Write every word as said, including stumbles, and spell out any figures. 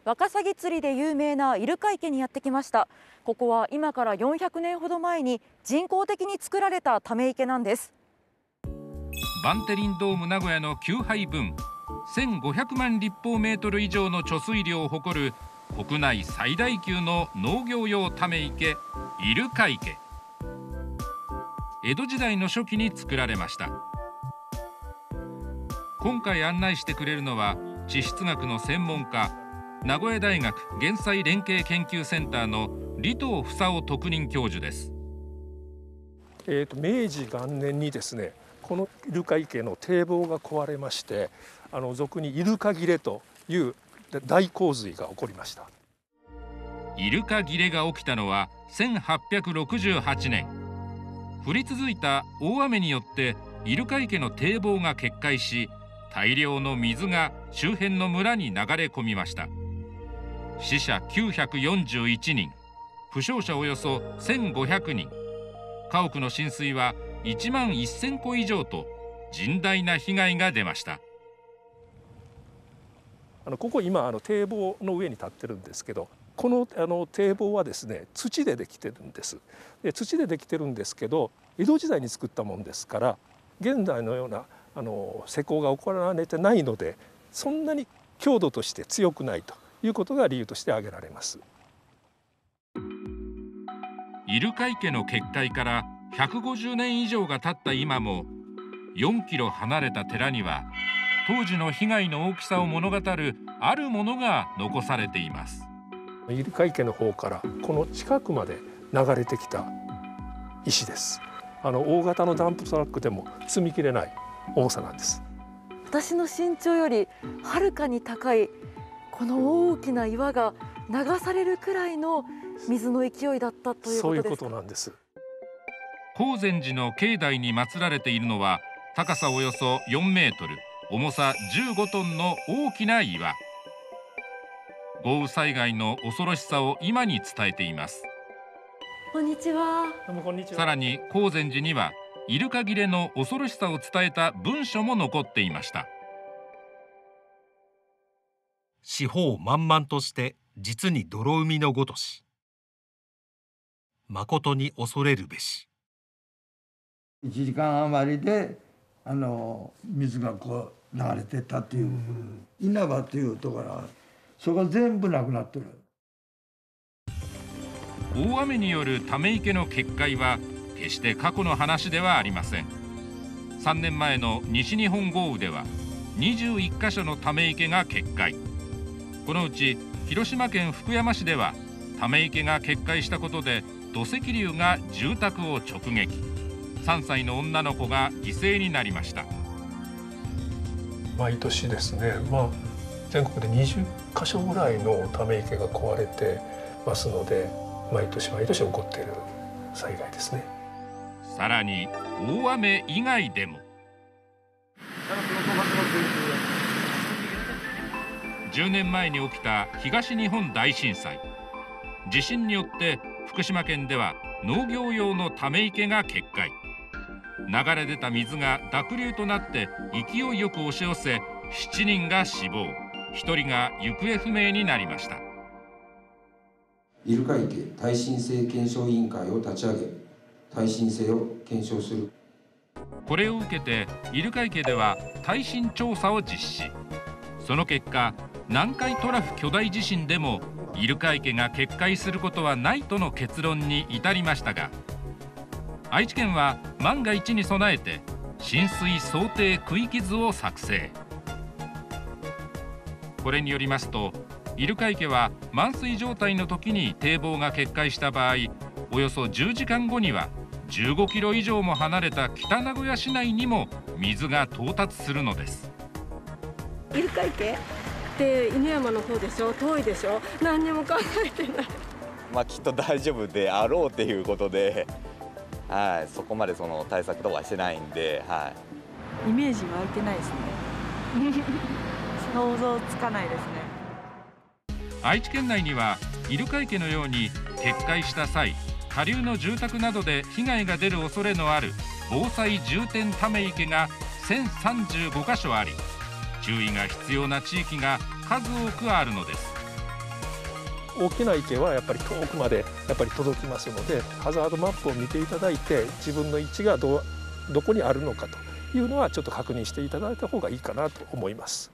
ワカサギ釣りで有名な入鹿池にやってきました。ここは今からよんひゃくねんほど前に人工的に作られたため池なんです。 バンテリンドーム名古屋のきゅうはいぶん、せんごひゃくまん立方メートル以上の貯水量を誇る国内最大級の農業用ため池、入鹿池。江戸時代の初期に作られました。今回案内してくれるのは地質学の専門家、名古屋大学減災連携研究センターの李藤房夫特任教授です。 えーと、明治元年にですね、この入鹿池の堤防が壊れまして、あの俗に入鹿切れという大洪水が起こりました。 入鹿切れが起きたのはせんはっぴゃくろくじゅうはちねん。降り続いた大雨によって入鹿池の堤防が決壊し、大量の水が周辺の村に流れ込みました。死者きゅうひゃくよんじゅういちにん、負傷者およそせんごひゃくにん、家屋の浸水はいちまんせんこ以上と甚大な被害が出ました。 あのここ今あの堤防の上に立ってるんですけど、このあの堤防はですね、土でできてるんです。で土でできてるんですけど、江戸時代に作ったもんですから、現代のようなあの施工が行われてないので、そんなに強度として強くないということが理由として挙げられます。 入鹿池の決壊からひゃくごじゅうねん以上が経った今も、よんキロ離れた寺には当時の被害の大きさを物語るあるものが残されています。 入鹿池の方からこの近くまで流れてきた石です。あの大型のダンプトラックでも積みきれない重さなんです。 私の身長よりはるかに高いこの大きな岩が流されるくらいの水の勢いだったということですか。 そういうことなんです。 高禅寺の境内に祀られているのは、高さおよそよんメートル、重さじゅうごトンの大きな岩。豪雨災害の恐ろしさを今に伝えています。 こんにちは。 さらに高禅寺には入鹿切れの恐ろしさを伝えた文書も残っていました。 四方満々として実に泥海のごとし、誠に恐れるべし。 いちじかん余りであの水がこう流れてったっていう、稲葉っていうところはそこが全部なくなってる。 大雨によるため池の決壊は決して過去の話ではありません。さんねんまえの西日本豪雨ではにじゅういっかしょのため池が決壊。このうち広島県福山市ではため池が決壊したことで土石流が住宅を直撃。さんさいの女の子が犠牲になりました。 毎年ですね、まあ、全国でにじゅっかしょぐらいのため池が壊れてますので、毎年毎年起こっている災害ですね。 さらに大雨以外でも、じゅうねんまえに起きた東日本大震災。地震によって福島県では農業用のため池が決壊。流れ出た水が濁流となって勢いよく押し寄せ、しちにんが死亡、ひとりが行方不明になりました。 入鹿池耐震性検証委員会を立ち上げ、耐震性を検証する。 これを受けて入鹿池では耐震調査を実施。その結果、南海トラフ巨大地震でも入鹿池が決壊することはないとの結論に至りましたが、愛知県は万が一に備えて浸水想定区域図を作成。これによりますと、入鹿池は満水状態の時に堤防が決壊した場合、およそじゅうじかんごにはじゅうごキロ以上も離れた北名古屋市内にも水が到達するのです。 入鹿池って犬山の方でしょ、遠いでしょ、何にも考えてない。 まあきっと大丈夫であろうっていうことで、はい、そこまでその対策とかしてないんで、はい、 イメージ湧いてないですね。想像つかないですね。 愛知県内には入鹿池のように決壊した際、下流の住宅などで被害が出る恐れのある防災重点ため池がせんさんじゅうごかしょあり、注意が必要な地域が数多くあるのです。 大きな池はやっぱり遠くまでやっぱり届きますので、ハザードマップを見ていただいて自分の位置がどどこにあるのかというのはちょっと確認していただいた方がいいかなと思います。